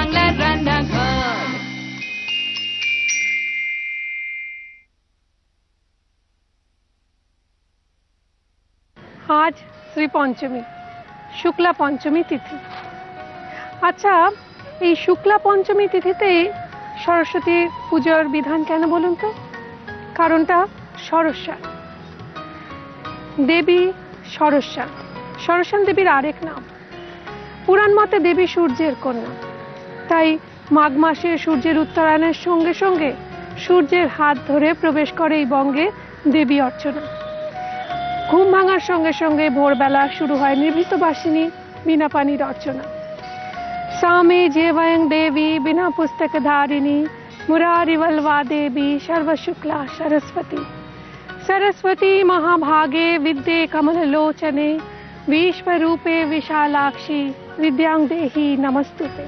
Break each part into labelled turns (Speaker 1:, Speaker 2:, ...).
Speaker 1: বাংলার রান্নাঘর।
Speaker 2: আজ শ্রী পঞ্চমী, শুক্লা পঞ্চমী তিথি। আচ্ছা, এই শুক্লা পঞ্চমী তিথিতে সরস্বতী পুজোর বিধান কেন বলুন তো? কারণটা সরস্বতী দেবী। সরস্বতী দেবীর আরেক নাম। পুরাণ মতে দেবী সূর্যের কন্যা, তাই মাঘ মাসে সূর্যের উত্তরায়ণের সঙ্গে সঙ্গে সূর্যের হাত ধরে প্রবেশ করে এই বঙ্গে দেবী অর্চনা। ঘুম ভাঙার সঙ্গে সঙ্গে ভোরবেলা শুরু হয় নিভৃতবাসিনী বিনা পানির অর্চনা। সামে যে বয়ং দেবী বিনা পুস্তক ধারিণী মুরারিবলবা দেবী সর্বশুক্লা সরস্বতী। सरस्वती महाभागे विद्ये कमललोचने विश्वरूपे विशालाक्षी विद्यां देहि नमस्तुते।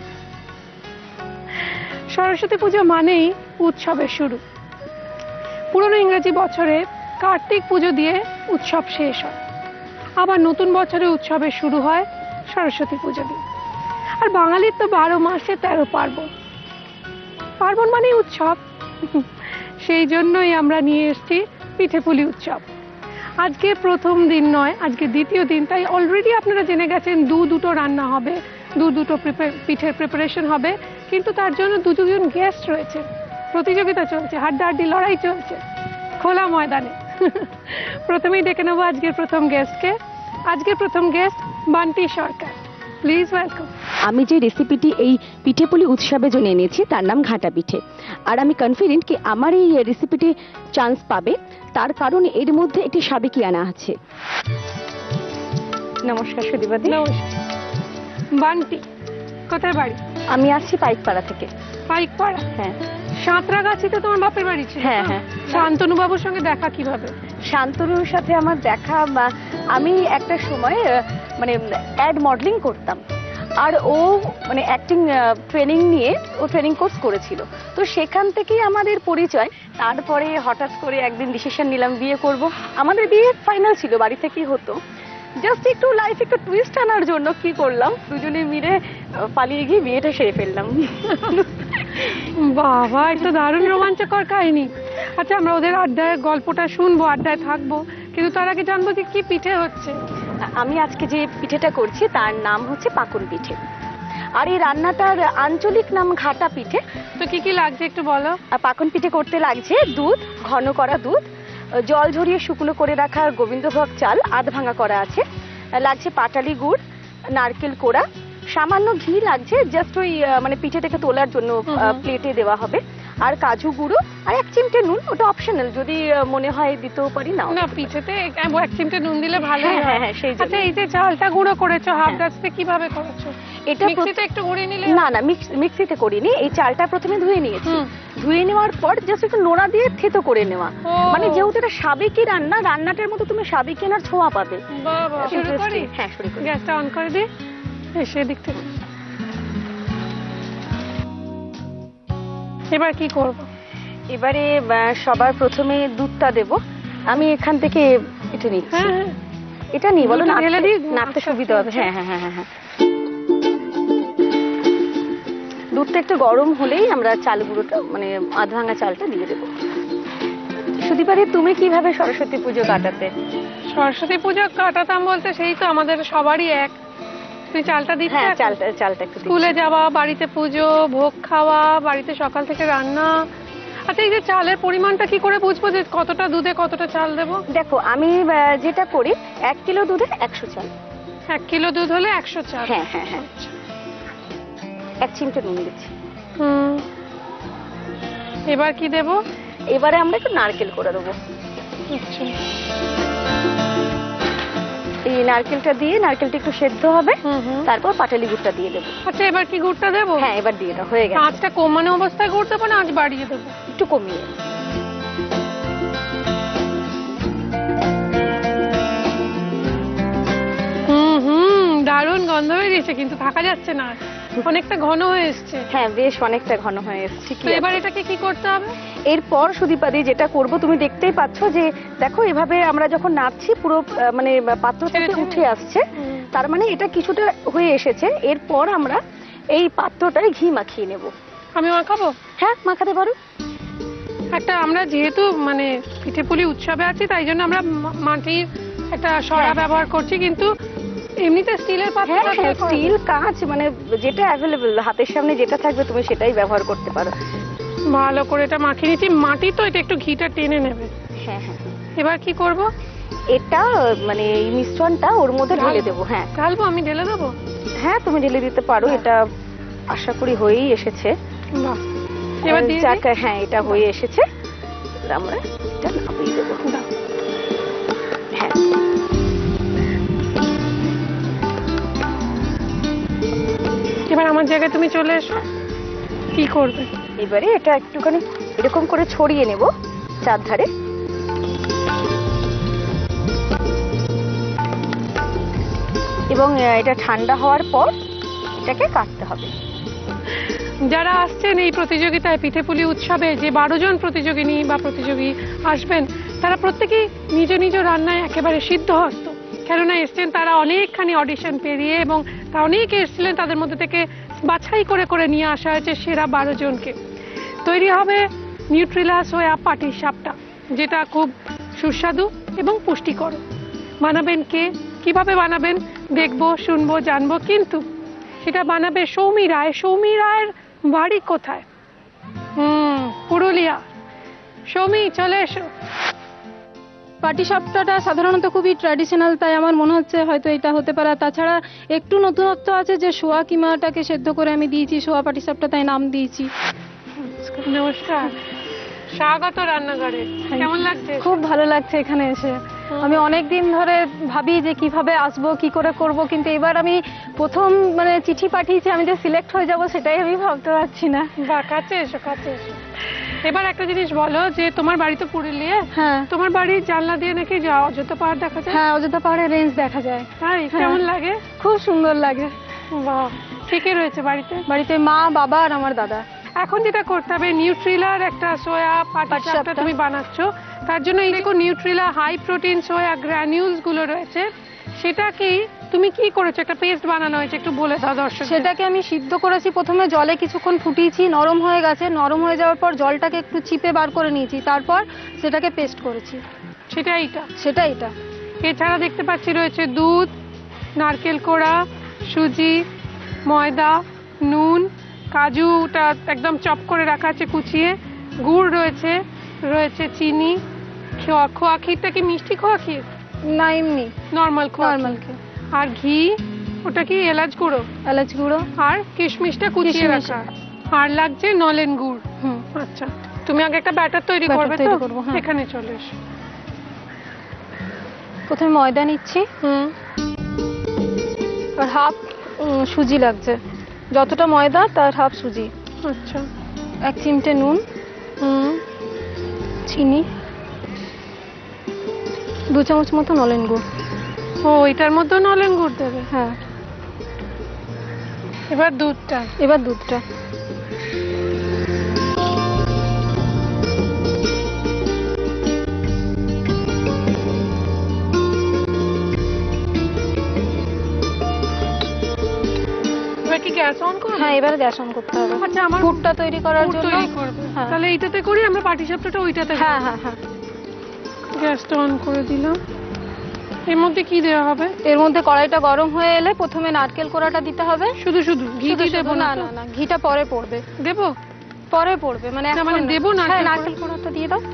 Speaker 2: সরস্বতী পুজো মানেই উৎসবের শুরু। পুরনো ইংরেজি বছরে কার্তিক পুজো দিয়ে উৎসব শেষ হয়, আবার নতুন বছরে উৎসবের শুরু হয় সরস্বতী পুজো দিয়ে। আর বাঙালির তো 12 মাসে 13 পার্বণ। পার্বণ মানেই উৎসব। সেই জন্যই আমরা নিয়ে এসেছি পিঠেপুলি উৎসব। আজকে প্রথম দিন নয়, আজকে দ্বিতীয় দিন, তাই অলরেডি আপনারা জেনে গেছেন দুটো রান্না হবে, দুটো পিঠের প্রিপারেশন হবে। কিন্তু তার জন্য দুজন গেস্ট রয়েছে, প্রতিযোগিতা চলছে, হাড্ডাহাড্ডি লড়াই চলছে খোলা ময়দানে। প্রথমেই ডেকে নেবো আজকের প্রথম গেস্টকে। আজকের প্রথম guest Bunty Sarkar, please welcome.
Speaker 3: আমি যে রেসিপিটি এই পিঠেপুলি উৎসবের জন্য এনেছি তার নাম ঘাটা পিঠে। আর আমি কনফিডেন্ট কি আমার এই রেসিপিটি চান্স পাবে, তার কারণ এর মধ্যে একটি সাবেকি আনা আছে। নমস্কার সুদীপাদি।
Speaker 2: নমস্কার। বান্টি, কোথায় বাড়ি?
Speaker 3: আমি আসছি পাইকপাড়া থেকে।
Speaker 2: পাইকপাড়া?
Speaker 3: হ্যাঁ।
Speaker 2: সাঁতরাগাছিতে তোমার বাপের বাড়ি ছিল?
Speaker 3: হ্যাঁ হ্যাঁ।
Speaker 2: শান্তনু বাবুর সঙ্গে দেখা কিভাবে?
Speaker 3: শান্তনুর সাথে আমার দেখা, আমি একটা সময় মানে অ্যাড মডেলিং করতাম, আর ও মানে অ্যাক্টিং ট্রেনিং নিয়ে ও ট্রেনিং কোর্স করেছিল, তো সেখান থেকেই আমাদের পরিচয়। তারপরে হঠাৎ করে একদিন ডিসিশন নিলাম বিয়ে করব। আমাদের বিয়ে ফাইনাল ছিল, বাড়ি থেকেই হতো। জাস্ট একটু লাইফ একটু টুইস্ট আনার জন্য কি করলাম, দুজনে মিলে পালিয়ে গিয়ে বিয়েটা সেরে ফেললাম।
Speaker 2: বাবা, এটা দারুণ রোমাঞ্চকর কাহিনী। আচ্ছা, আমরা ওদের আড্ডায় গল্পটা শুনবো, আড্ডায় থাকবো, কিন্তু তার আগে জানবো যে কি পিঠে হচ্ছে।
Speaker 3: আমি আজকে যে পিঠেটা করছি তার নাম হচ্ছে পাকন পিঠে, আর এই রান্নাটার আঞ্চলিক নাম ঘাটা পিঠে।
Speaker 2: তো কি কি লাগছে একটু বলো।
Speaker 3: পাকন পিঠে করতে লাগছে দুধ, ঘন করা দুধ, জল ঝরিয়ে শুকনো করে রাখা গোবিন্দভোগ চাল আধ ভাঙা করা আছে, লাগছে পাটালি গুড়, নারকেল কোড়া, সামান্য ঘি লাগছে জাস্ট ওই মানে পিঠেটাকে তোলার জন্য প্লেটে দেওয়া হবে, আর কাজু গুঁড়ো, আর 1 চিমটে নুন, ওটা অপশনাল, যদি মনে হয় দিতেও পারি। না
Speaker 2: না, পিঠেতে 1 চিমটে নুন দিলে ভালো হয়।
Speaker 3: হ্যাঁ হ্যাঁ, সেই জন্য।
Speaker 2: আচ্ছা, এই যে চালটা গুঁড়ো করেছো হাফ ডাস্টে, কিভাবে করেছো?
Speaker 3: এটা
Speaker 2: মিক্সিতে একটু গুঁড়িয়ে নিলে?
Speaker 3: না না, মিক্সিতে করিনি। এই চালটা প্রথমে ধুয়ে নিয়েছি, ধুয়ে নেওয়ার পর জাস্ট একটু নোড়া দিয়ে থেতো করে নেওয়া। মানে যেহেতু এটা সাবেকি রান্না, রান্নাটার মতো তুমি সাবেকি আর ছোঁয়া পাবে।
Speaker 2: বাবা, শুরু করি?
Speaker 3: হ্যাঁ, শুরু করি।
Speaker 2: গ্যাসটা অন করে দিই, সেদিক থেকে। এবার কি করব?
Speaker 3: এবারে সবার প্রথমে দুধটা দেব। আমি এখান থেকে এটা নিচ্ছি।
Speaker 2: হ্যাঁ,
Speaker 3: এটা নিই, বলো না,
Speaker 2: ঢেলে দিই,
Speaker 3: নাড়তে সুবিধা হবে। হ্যাঁ হ্যাঁ হ্যাঁ হ্যাঁ। দুধটা একটু গরম হলেই আমরা চাল গুঁড়োটা মানে আধ ভাঙা চালটা দিয়ে দেবো। সুদীপারে, তুমি কিভাবে সরস্বতী পুজো কাটাতে?
Speaker 2: সরস্বতী পুজো কাটাতাম বলতে সেই তো আমাদের সবারই এক। তুই চালটা দিচ্ছিস?
Speaker 3: হ্যাঁ, চালটা একটু
Speaker 2: স্কুলে যাওয়া, বাড়িতে পুজো, ভোগ খাওয়া, বাড়িতে সকাল থেকে রান্না। আচ্ছা, এই যে চালের পরিমাণটা কি করে বুঝবো যে কতটা দুধে কতটা চাল দেবো?
Speaker 3: দেখো, আমি যেটা করি 1 কিলো দুধে 100 চাল।
Speaker 2: 1 কিলো দুধ হলে 100 চাল?
Speaker 3: হ্যাঁ হ্যাঁ হ্যাঁ। 1 চিমটে নুন দিচ্ছি।
Speaker 2: এবার কি দেব?
Speaker 3: এবারে আমরা একটু নারকেল করে দেবো।
Speaker 2: আচ্ছা,
Speaker 3: এই নারকেলটা দিয়ে, নারকেলটা একটু সেদ্ধ হবে, তারপর পাটালি গুড়টা দিয়ে দেবো।
Speaker 2: আচ্ছা, এবার কি গুড়টা দেবো?
Speaker 3: হ্যাঁ, এবার দিয়ে দাও, হয়ে গেছে।
Speaker 2: আঁচটা কমানো অবস্থায় গুড় দেবো না আঁচ বাড়িয়ে দেবো?
Speaker 3: একটু কমিয়ে।
Speaker 2: দারুণ গন্ধ বেরিয়েছে, কিন্তু থাকা যাচ্ছে না, অনেকটা ঘন হয়ে এসছে।
Speaker 3: হ্যাঁ, বেশ অনেকটা ঘন হয়ে এসছে।
Speaker 2: এবার এটাকে কি করতে হবে?
Speaker 3: এরপর সুদীপাদি যেটা করব, তুমি দেখতেই পাচ্ছ যে দেখো এভাবে আমরা যখন নাড়ছি পুরো মানে পাত্র থেকে উঠে আসছে, তার মানে এটা কিছুটা হয়ে এসেছে। এরপর আমরা এই পাত্রটায় ঘি মাখিয়ে নেব।
Speaker 2: আমি মাখাবো?
Speaker 3: হ্যাঁ, মাখাতে পারো।
Speaker 2: একটা আমরা যেহেতু মানে পিঠেপুলি উৎসবে আছি, তাই জন্য আমরা মাটির একটা সরা ব্যবহার করছি, কিন্তু এমনিতে স্টিলের পাত্র।
Speaker 3: স্টিল, কাঁচ, মানে যেটা অ্যাভেলেবল হাতের সামনে যেটা থাকবে তুমি সেটাই ব্যবহার করতে পারো।
Speaker 2: ভালো করে এটা মাখিয়ে নিচ্ছি। মাটি তো, এটা একটু ঘিটা টেনে নেবে।
Speaker 3: হ্যাঁ হ্যাঁ।
Speaker 2: এবার কি করব?
Speaker 3: এটা মানে এই মিশ্রণটা ওর মধ্যে ঢেলে দেবো। হ্যাঁ
Speaker 2: ঢালবো? আমি ঢেলে দেবো?
Speaker 3: হ্যাঁ, তুমি ঢেলে দিতে পারো। এটা আশা করি হয়েই এসেছে।
Speaker 2: বাহ, এবার দিয়ে দিই?
Speaker 3: হ্যাঁ, এটা হয়ে এসেছে। আমরা এটা নামিয়ে দেবো। হ্যাঁ,
Speaker 2: এবার আমার জায়গায় তুমি চলে এসো। কি করবে?
Speaker 3: এবারে এটা একটুখানি এরকম করে ছড়িয়ে নেব চারধারে। এবং এটা ঠান্ডা হওয়ার পর এটাকে কাটতে হবে।
Speaker 2: যারা আসছেন এই প্রতিযোগিতায়, পিঠেপুলি উৎসবে যে 12 জন প্রতিযোগিনী বা প্রতিযোগী আসবেন, তারা প্রত্যেকেই নিজ নিজ রান্নায় একেবারে সিদ্ধহস্ত। কেননা এসছেন তারা অনেকখানি অডিশন পেরিয়ে, এবং তা অনেকে এসেছিলেন, তাদের মধ্যে থেকে বাছাই করে করে নিয়ে আসা হয়েছে সেরা 12 জনকে। তৈরি হবে নিউট্রিলা সোয়া পাটিসাপটা, যেটা খুব সুস্বাদু এবং পুষ্টিকর। বানাবেন কে, কিভাবে বানাবেন দেখবো, শুনবো, জানবো, কিন্তু সেটা বানাবে সৌমি রায়। সৌমি রায়ের বাড়ি কোথায়? পুরুলিয়া। সৌমি, চলে এসো।
Speaker 4: পাটিসাপটাটা সাধারণত খুবই ট্র্যাডিশনাল, তাই আমার মনে হচ্ছে হয়তো এটা হতে পারে। তাছাড়া একটু নতুনত্ব আছে যে সোয়া কিমাটাকে সেদ্ধ করে আমি দিয়েছি, সোয়া পাটিসাপটা তাই নাম দিয়েছি।
Speaker 2: নমস্কার, স্বাগত রান্নাঘরে। কেমন লাগছে?
Speaker 4: খুব ভালো লাগছে এখানে এসে। আমি অনেক দিন ধরে ভাবি যে কিভাবে আসবো, কি করে করব, কিন্তু এবার আমি প্রথম মানে চিঠি পাঠিয়েছি, আমি যে সিলেক্ট হয়ে যাব সেটাই আমি ভাবতে পারছি না।
Speaker 2: বা, কাছে এসো, কাছে এসো। এবার একটা জিনিস বলো, যে তোমার বাড়ি তো পুরুলিয়া।
Speaker 4: হ্যাঁ।
Speaker 2: তোমার বাড়ির জানলা দিয়ে নাকি অযোধ্যা পাহাড় দেখা যায়?
Speaker 4: হ্যাঁ, অযোধ্যা পাহাড়ের রেঞ্জ দেখা যায়।
Speaker 2: তাই? কেমন লাগে?
Speaker 4: খুব সুন্দর লাগে।
Speaker 2: বাহ, কে কে রয়েছে বাড়িতে?
Speaker 4: বাড়িতে মা, বাবা আর আমার দাদা।
Speaker 2: এখন যেটা করতে হবে, নিউট্রিলার একটা সোয়া পাটিসাপটা তুমি বানাচ্ছ, তার জন্য এই দেখো Nutrela high protein soya granules গুলো রয়েছে। সেটা কি তুমি কি করেছো? একটা পেস্ট বানানো হয়েছে, একটু বলে দাও দর্শক।
Speaker 4: সেটাকে আমি সিদ্ধ করেছি, প্রথমে জলে কিছুক্ষণ ফুটিয়েছি, নরম হয়ে গেছে। নরম হয়ে যাওয়ার পর জলটাকে একটু চিপে বার করে নিয়েছি, তারপর সেটাকে পেস্ট করেছি।
Speaker 2: সেটা এটা। এছাড়া দেখতে পাচ্ছি রয়েছে দুধ, নারকেল কোড়া, সুজি, ময়দা, নুন, কাজুটা একদম চপ করে রাখা আছে কুচিয়ে, গুড় রয়েছে, রয়েছে চিনি। খোয়া ক্ষীরটা কি মিষ্টি খোয়া ক্ষীর
Speaker 4: না এমনি
Speaker 2: নর্মাল
Speaker 4: নর্মাল ক্ষীর।
Speaker 2: আর ঘি, ওটা কি এলাচ গুঁড়ো?
Speaker 4: এলাচ গুঁড়ো।
Speaker 2: আর কিশমিশটা কুচিয়ে রাখা। আর লাগছে নলেন গুড়। আচ্ছা, তুমি আগে একটা ব্যাটার তৈরি করবে তো? এখানে চলে এসো।
Speaker 4: প্রথমে ময়দা নিচ্ছি, আর হাফ সুজি লাগছে। যতটা ময়দা তার হাফ সুজি।
Speaker 2: আচ্ছা।
Speaker 4: 1 চিমটে নুন, চিনি, 2 চামচ মতো নলেন গুড়।
Speaker 2: ও, এটার মধ্যে নলেন গুড় দেবে?
Speaker 4: হ্যাঁ।
Speaker 2: এবার দুধটা। কি গ্যাস অন করব?
Speaker 4: হ্যাঁ, এবারে গ্যাস অন করতে হবে।
Speaker 2: আচ্ছা, আমার
Speaker 4: পুরটা তৈরি করার জন্য
Speaker 2: তাহলে এইটাতে করি আমরা পাটিসাপটাটা ওইটাতে?
Speaker 4: হ্যাঁ হ্যাঁ হ্যাঁ।
Speaker 2: গ্যাসটা অন করে দিলাম। এর মধ্যে কি দেওয়া হবে?
Speaker 4: এর মধ্যে কড়াইটা গরম হয়ে এলে প্রথমে নারকেল কোড়াটা দিতে হবে।
Speaker 2: শুধু ঘি দেব না?
Speaker 4: না না, ঘিটা পরে পড়বে।
Speaker 2: দেবো?
Speaker 4: পরে পড়বে, মানে
Speaker 2: দেবো না?
Speaker 4: হ্যাঁ, নারকেল কোড়াটা দিয়ে দাও।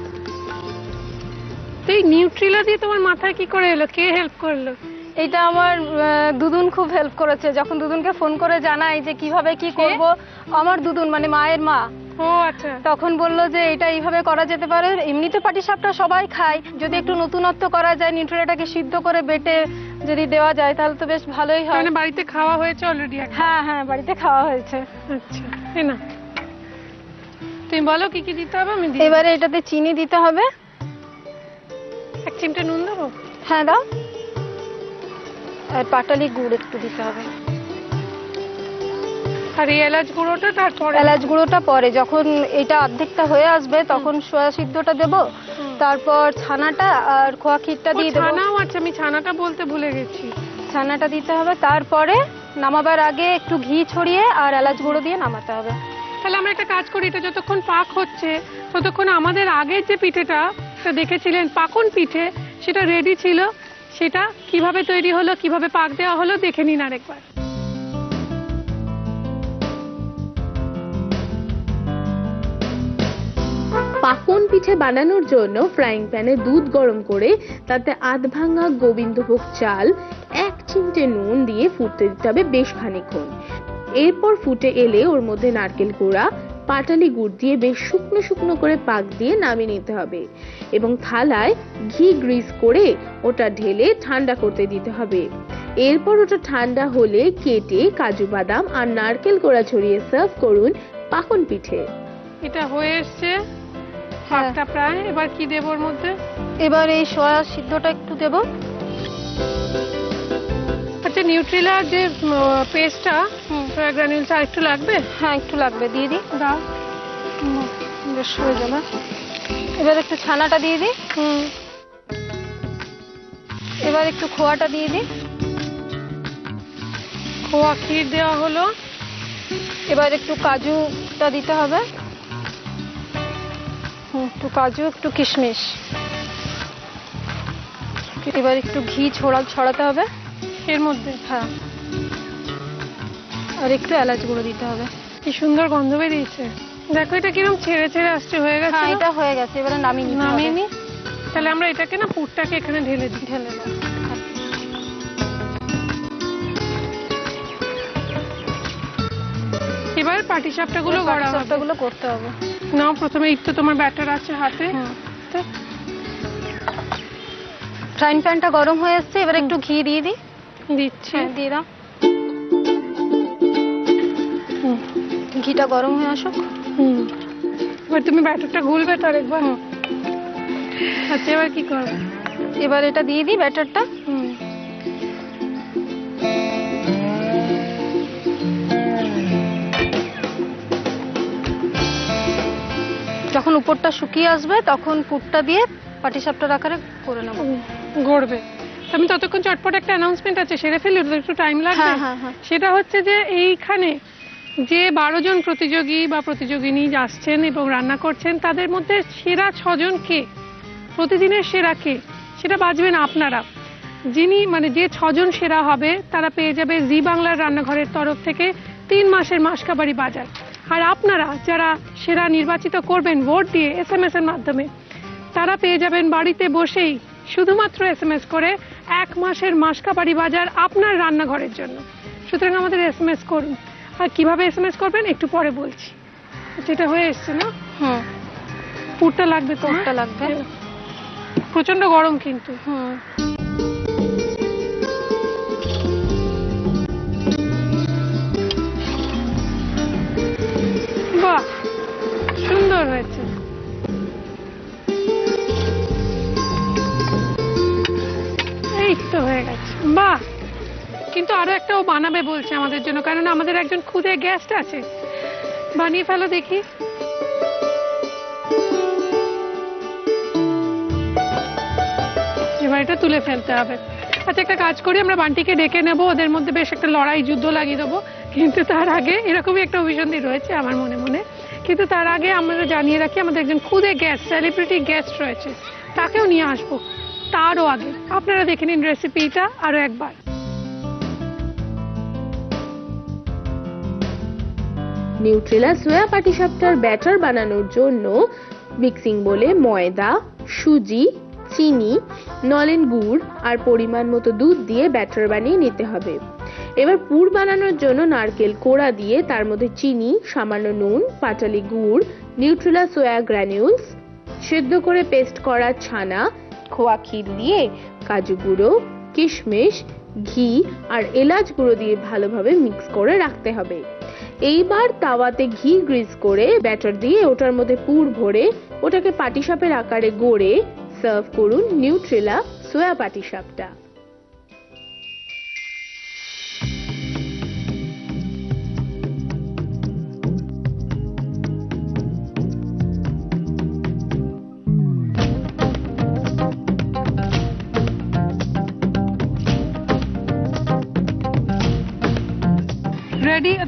Speaker 2: এই নিউট্রিলা দিয়ে তোমার মাথায় কি করে এলো? কে হেল্প করলো?
Speaker 4: এটা আমার দুদুন খুব হেল্প করেছে। যখন দুদুনকে ফোন করে জানাই যে কিভাবে কি করব, আমার দুদুন মানে মায়ের মা,
Speaker 2: ও আচ্ছা,
Speaker 4: তখন বললো যে এটা এইভাবে করা যেতে পারে। এমনিতে পাটিসাপটা সবাই খায়, যদি একটু নতুনত্ব করা যায়, নিউট্রিলাটাকে সিদ্ধ করে বেটে যদি দেওয়া যায় তাহলে তো বেশ ভালোই হয়।
Speaker 2: মানে বাড়িতে খাওয়া হয়েছে অলরেডি?
Speaker 4: হ্যাঁ হ্যাঁ, বাড়িতে খাওয়া হয়েছে।
Speaker 2: আচ্ছা, এই না, তুমি বলো কি কি দিতে হবে? আমি দিই।
Speaker 4: এবারে এটাতে চিনি দিতে হবে।
Speaker 2: 1 চিমটে নুন দেবো?
Speaker 4: হ্যাঁ দাও। আর পাটালি গুড় একটু দিতে হবে।
Speaker 2: আর এই এলাচ গুঁড়োটা তারপরে?
Speaker 4: এলাচ গুঁড়োটা পরে, যখন এটা অর্ধেকটা হয়ে আসবে তখন সোয়া সিদ্ধটা দেব, তারপর ছানাটা আর খোয়া ক্ষীরটা দিয়ে দেবো।
Speaker 2: ছানাও আছে, আমি ছানাটা বলতে ভুলে গেছি।
Speaker 4: ছানাটা দিতে হবে, তারপরে নামাবার আগে একটু ঘি ছড়িয়ে আর এলাচ গুঁড়ো দিয়ে নামাতে হবে।
Speaker 2: তাহলে আমরা একটা কাজ করি, এটা যতক্ষণ পাক হচ্ছে ততক্ষণ আমাদের আগের যে পিঠেটা দেখেছিলেন পাকন পিঠে, সেটা রেডি ছিল, সেটা কিভাবে তৈরি হলো, কিভাবে পাক দেওয়া হলো দেখে নিন আরেকবার।
Speaker 5: পাকন পিঠে বানানোর জন্য ফ্রাইং প্যানে দুধ গরম করে তাতে আধ ভাঙা গোবিন্দভোগ চাল, 1 চিমটে নুন দিয়ে ফুটতে দিতে হবে বেশ খানিকক্ষণ। এরপর ফুটে এলে ওর মধ্যে নারকেল কোড়া, পাটালি গুড় দিয়ে বেশ শুকনো শুকনো করে পাক দিয়ে নামিয়ে নিতে হবে এবং থালায় ঘি গ্রিস করে ওটা ঢেলে ঠান্ডা করতে দিতে হবে। এরপর ওটা ঠান্ডা হলে কেটে কাজু বাদাম আর নারকেল কোড়া ছড়িয়ে সার্ভ করুন পাকন পিঠে।
Speaker 2: এটা হয়ে এসছে পাকটা প্রায়। এবার কি দেব ওর মধ্যে?
Speaker 4: এবার এই সয়া সিদ্ধটা একটু দেব।
Speaker 2: আচ্ছা, নিউট্রিলার যে পেস্টটা, সয়া গ্রানিউলস আর একটু লাগবে?
Speaker 4: হ্যাঁ একটু লাগবে, দিয়ে দিই।
Speaker 2: দাও।
Speaker 4: বেশ হয়ে যাবে। এবার একটু ছানাটা দিয়ে দিই। এবার একটু খোয়াটা দিয়ে দিই।
Speaker 2: খোয়া ক্ষীর দেওয়া হলো।
Speaker 4: এবার একটু কাজুটা দিতে হবে, একটু কাজু, একটু কিশমিশ। এবার একটু ঘি ছড়াতে হবে
Speaker 2: এর মধ্যে।
Speaker 4: হ্যাঁ, আর একটু এলাচ গুঁড়ো দিতে হবে।
Speaker 2: কি সুন্দর গন্ধ বেরিয়েছে, দেখো এটা কিরকম ছেড়ে ছেড়ে আসছে। হয়ে গেছে?
Speaker 4: হ্যাঁ এটা হয়ে গেছে, এবারে নামিয়ে নি।
Speaker 2: তাহলে আমরা এটাকে না পুরটাকে এখানে ঢেলে দিই।
Speaker 4: ঢেলে দাও।
Speaker 2: এবার পাটিসাপটা গুলো
Speaker 4: করতে হবে।
Speaker 2: নাও, প্রথমে এই তো তোমার ব্যাটার আছে হাতে।
Speaker 4: ফ্রাইং প্যানটা গরম হয়ে আসছে, এবার একটু ঘি দিয়ে দিই।
Speaker 2: দিচ্ছি।
Speaker 4: দিয়ে দাও। ঘিটা গরম হয়ে আসুক।
Speaker 2: এবার তুমি ব্যাটারটা গুলবে তো আরেকবার। আচ্ছা, এবার কি করবে?
Speaker 4: এবার এটা দিয়ে দিই ব্যাটারটা। যখন উপরটা শুকিয়ে আসবে তখন পুরটা দিয়ে পাটিসাপটার আকারে করে নেব।
Speaker 2: গড়বে। আমি ততক্ষণ চটপট একটা অ্যানাউন্সমেন্ট আছে, সেরে ফেলি, একটু টাইম লাগবে। সেটা হচ্ছে যে এইখানে যে 12 জন প্রতিযোগী বা প্রতিযোগিনী আসছেন এবং রান্না করছেন, তাদের মধ্যে সেরা 6 জন কে, প্রতিদিনের সেরা কে, সেটা বাজবেন আপনারা। যিনি মানে যে 6 জন সেরা হবে তারা পেয়ে যাবে জি বাংলার রান্নাঘরের তরফ থেকে 3 মাসের মাসকাবাড়ি বাজার। আর আপনারা যারা সেরা নির্বাচিত করবেন ভোট দিয়ে SMS এর মাধ্যমে, তারা পেয়ে যাবেন বাড়িতে বসেই শুধুমাত্র SMS করে 1 মাসের মাসকাবাড়ি বাজার আপনার রান্নাঘরের জন্য। সুতরাং আমাদের SMS করুন। আর কিভাবে SMS করবেন একটু পরে বলছি। যেটা হয়ে এসছে না? পুরটা লাগবে তো?
Speaker 4: পুরটা লাগবে।
Speaker 2: প্রচন্ড গরম কিন্তু। বাহ, সুন্দর হয়েছে। এই তো হয়ে গেছে। বাহ, কিন্তু আরো একটা ও বানাবে বলছে আমাদের জন্য, কারণ আমাদের একজন খুদে গেস্ট আছে। বানিয়ে ফেলো দেখি। এবার এটা তুলে ফেলতে হবে। আচ্ছা, একটা কাজ করি, আমরা বান্টিকে ডেকে নেবো, ওদের মধ্যে বেশ একটা লড়াই যুদ্ধ লাগিয়ে দেবো। কিন্তু তার আগে এরকমই একটা অভিসন্ধি রয়েছে আমার মনে মনে। কিন্তু তার আগে আমরা জানিয়ে রাখি, আমাদের একজন খুদে গেস্ট, সেলিব্রিটি গেস্ট রয়েছে, তাকেও নিয়ে আসবো। তারও আগে আপনারা দেখে নিন রেসিপিটা আরো একবার।
Speaker 5: নিউট্রেলা সোয়া পাটিসাপটার ব্যাটার বানানোর জন্য মিক্সিং বলে ময়দা, সুজি, চিনি, নলেন গুড় আর পরিমাণ মতো দুধ দিয়ে ব্যাটার বানিয়ে নিতে হবে। এবার পুর বানানোর জন্য নারকেল কোড়া দিয়ে তার মধ্যে চিনি, সামান্য নুন, পাটালি গুড়, নিউট্রেলা সোয়া গ্রানিউলস, সিদ্ধ করে পেস্ট করা ছানা, খোয়া ক্ষীর দিয়ে কাজু গুঁড়ো, কিশমিশ, ঘি আর এলাচ গুঁড়ো দিয়ে ভালোভাবে মিক্স করে রাখতে হবে। এইবার তাওয়াতে ঘি গ্রিস করে ব্যাটার দিয়ে ওটার মধ্যে পুর ভরে ওটাকে পাটিসাপের আকারে গড়ে সার্ভ করুন নিউট্রেলা সোয়া পাটিসাপটা।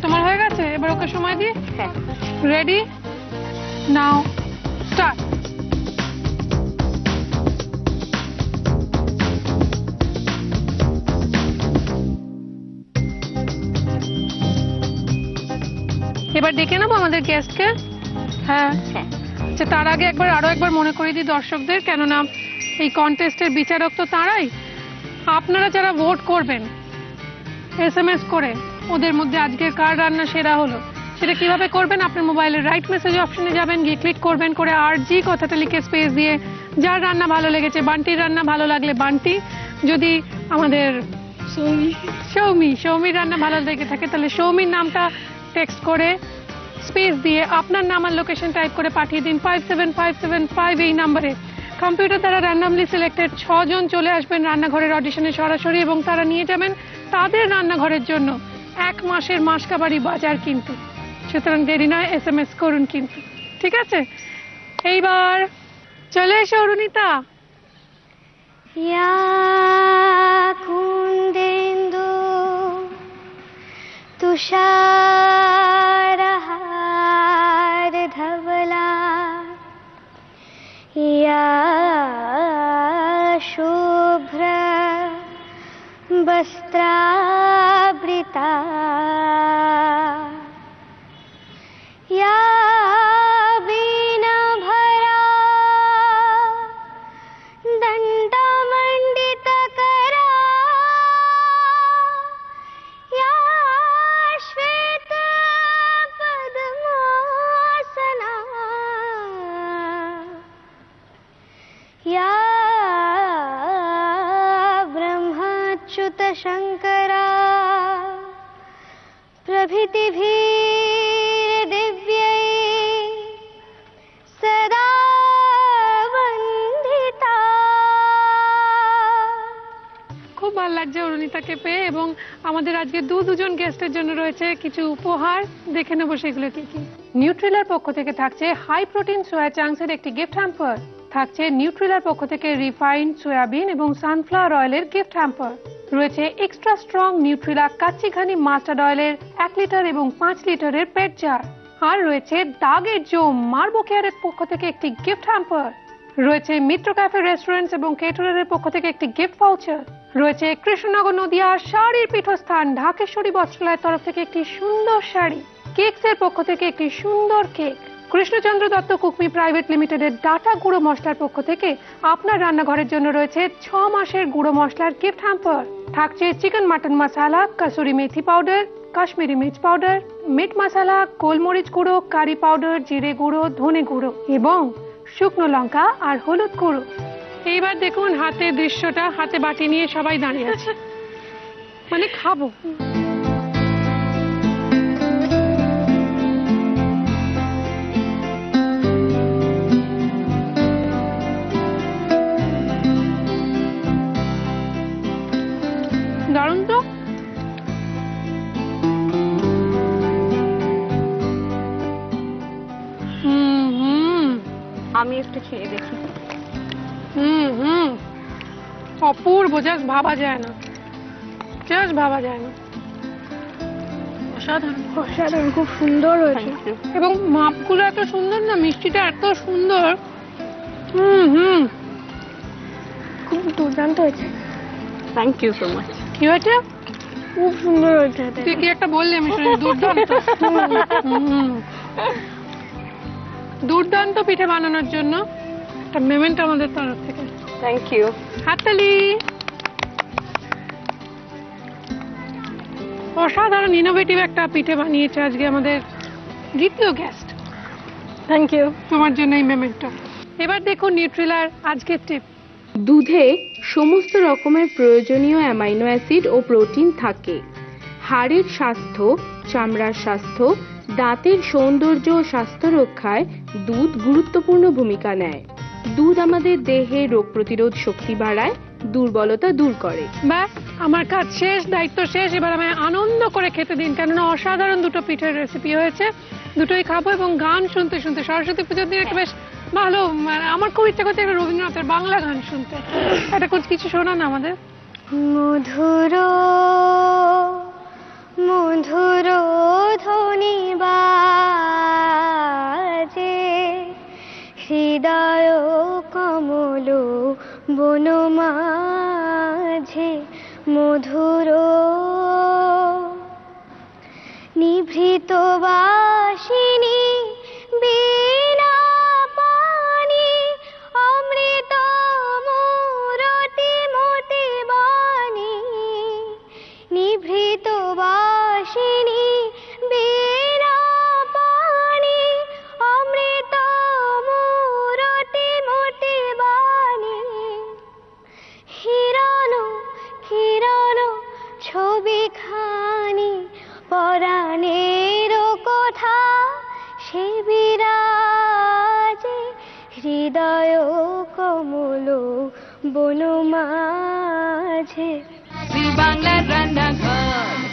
Speaker 2: তোমার হয়ে গেছে, এবার ওকে সময় দিই।
Speaker 3: হ্যাঁ,
Speaker 2: রেডি, নাও স্টার্ট। এবার ডেকে নেবো আমাদের গেস্টকে। হ্যাঁ,
Speaker 3: হ্যাঁ।
Speaker 2: আচ্ছা, তার আগে আরো একবার মনে করিয়ে দিই দর্শকদের, কেননা এই কন্টেস্টের বিচারক তো তারাই। আপনারা যারা ভোট করবেন SMS করে, ওদের মধ্যে আজকের কার রান্না সেরা হলো সেটা কিভাবে করবেন, আপনার মোবাইলের রাইট মেসেজ অপশনে যাবেন, গিয়ে ক্লিক করবেন, করে RG কথাটা লিখে স্পেস দিয়ে যার রান্না ভালো লেগেছে, বান্টির রান্না ভালো লাগলে বান্টি, যদি আমাদের সৌমির রান্না ভালো লেগে থাকে তাহলে সৌমির নামটা টেক্সট করে স্পেস দিয়ে আপনার নাম আর লোকেশন টাইপ করে পাঠিয়ে দিন 57575 এই নাম্বারে। কম্পিউটার দ্বারা র্যান্ডমলি সিলেক্টেড 6 জন চলে আসবেন রান্নাঘরের অডিশনে সরাসরি, এবং তারা নিয়ে যাবেন তাদের রান্নাঘরের জন্য 1 মাসের মাসকাবারি বাজার। কিন্তু সুতরাং দেরি নয়, SMS করুন কিন্তু, ঠিক আছে? এইবার চলে এসো অরুণিতা।
Speaker 6: কুন্দেন্দু তুষারহার ধবলা ইয়া শুভ্র বস্ত্রাবৃতা ইয়া বীণাভরা দণ্ডমণ্ডিতকরা ইয়া শ্বেতপদ্মাসনা ইয়া ব্রহ্মাচ্যুত শঙ্করা প্রভৃতিভির দিব্যৈ সদা বন্দিতা।
Speaker 2: খুব ভালো লাগছে অরুণিতাকে পেয়ে, এবং আমাদের আজকে দুজন গেস্টের জন্য রয়েছে কিছু উপহার, দেখে নেবো সেগুলো কি কি। নিউট্রিলার পক্ষ থেকে থাকছে হাই প্রোটিন সোয়া চাংসের একটি গিফট হ্যাম্পার, থাকছে নিউট্রিলার পক্ষ থেকে রিফাইন্ড সয়াবিন এবং সানফ্লাওয়ার অয়েলের গিফট হ্যাম্পার, রয়েছে extra strong Nutrela kachi ghani mustard অয়েলের 1 লিটার এবং 5 লিটারের পেট জার, আর রয়েছে দাগের জোম মার্বো কেয়ারের পক্ষ থেকে একটি গিফট হ্যাম্পার, রয়েছে মিত্র ক্যাফে রেস্টুরেন্টস এবং কেটারারের পক্ষ থেকে একটি গিফট ভাউচার, রয়েছে কৃষ্ণনগর নদিয়ার শাড়ির পীঠস্থান ঢাকেশ্বরী বস্ত্রালয়ের তরফ থেকে একটি সুন্দর শাড়ি, কেকস এর পক্ষ থেকে একটি সুন্দর কেক, কৃষ্ণচন্দ্র দত্ত কুকমি প্রাইভেট লিমিটেডের ডাটা গুঁড়ো মশলার পক্ষ থেকে আপনার রান্নাঘরের জন্য রয়েছে 6 মাসের গুঁড়ো মশলার গিফট হ্যাম্পার, থাকছে চিকেন মাটন মশলা, কাসুরি মেথি পাউডার, কাশ্মীরি মির্চ পাউডার, মিট মশলা, গোলমরিচ গুঁড়ো, কারি পাউডার, জিরে গুঁড়ো, ধনে গুঁড়ো এবং শুকনো লঙ্কা আর হলুদ গুঁড়ো। এইবার দেখুন হাতে দৃশ্যটা, হাতে বাটি নিয়ে সবাই দাঁড়িয়ে আছে, মানে খাবো। দারুণ তো।
Speaker 3: আমি একটু খেয়ে দেখি।
Speaker 2: অপূর্ব, জাস্ট ভাবা যায় না, জাস্ট ভাবা যায় না।
Speaker 6: অসাধারণ, খুব সুন্দর হয়েছে।
Speaker 2: এবং মাপগুলো এত সুন্দর না, মিষ্টিটা এত সুন্দর।
Speaker 6: খুব দুর্দান্ত হয়েছে।
Speaker 3: Thank you so much.
Speaker 2: কি হয়েছে?
Speaker 6: খুব সুন্দর হয়েছে।
Speaker 2: তুই কি একটা বললি, আমি শুনি দুর্দান্ত। দুর্দান্ত পিঠে বানানোর জন্য একটা মেমেন্ট আমাদের তরফ থেকে।
Speaker 3: Thank you.
Speaker 2: হাততালি। অসাধারণ ইনোভেটিভ একটা পিঠে বানিয়েছে আজকে আমাদের দ্বিতীয় গেস্ট।
Speaker 6: Thank you.
Speaker 2: তোমার জন্য এই মেমেন্টটা। এবার দেখুন নিউট্রিলার আজকের টিপ।
Speaker 5: দুধে সমস্ত রকমের প্রয়োজনীয় অ্যামাইনো অ্যাসিড ও প্রোটিন থাকে। হাড়ের স্বাস্থ্য, চামড়ার স্বাস্থ্য, দাঁতের সৌন্দর্য ও স্বাস্থ্য রক্ষায় দুধ গুরুত্বপূর্ণ ভূমিকা নেয়। দুধ আমাদের দেহে রোগ প্রতিরোধ শক্তি বাড়ায়, দুর্বলতা দূর করে।
Speaker 2: ব্যাস, আমার কাজ শেষ, দায়িত্ব শেষ। এবার আমায় আনন্দ করে খেতে দিন, কেননা অসাধারণ দুটো পিঠের রেসিপি হয়েছে, দুটোই খাবো। এবং গান শুনতে শুনতে, সরস্বতী পুজোর দিন একটা বেশ ভালো, আমার খুব ইচ্ছা করছে একটা রবীন্দ্রনাথের বাংলা গান শুনতে। একটা কিছু শোনা না আমাদের।
Speaker 6: মধুর মধুর
Speaker 7: ধ্বনি বাজে হৃদয় কমল বন মাঝে মধুর নিভৃত বাসিনী বীণা পানি অমৃত মুরতি মতি বাণী নিভৃত বাসিনী বীণা পানি অমৃত মুরতি মতি বাণী হিরণ কিরণ ছবি খানি পরাণের কথা সে বিরাজে হৃদয় কমল বন মাঝে
Speaker 1: জি বাংলার রান্নাঘর